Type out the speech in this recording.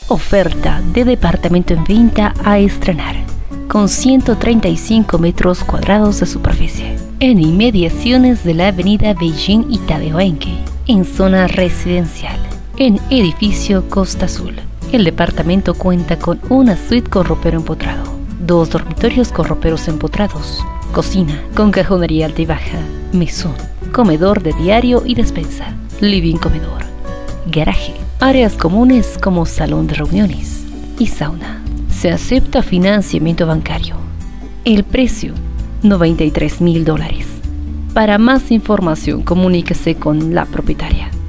Oferta de departamento en venta a estrenar, con 135 metros cuadrados de superficie, en inmediaciones de la avenida Beijing Itabehuenque, en zona residencial, en edificio Costa Azul. El departamento cuenta con una suite con ropero empotrado, 2 dormitorios con roperos empotrados, cocina con cajonería alta y baja, mesón, comedor de diario y despensa, living comedor, garaje, áreas comunes como salón de reuniones y sauna. Se acepta financiamiento bancario. El precio, $93.000. Para más información, comuníquese con la propietaria.